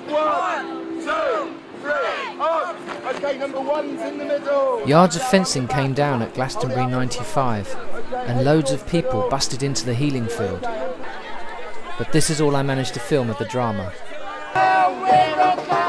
1, 2, 3, on! Okay, number 1's in the middle. Yards of fencing came down at Glastonbury 95, and loads of people busted into the healing field. But this is all I managed to film of the drama.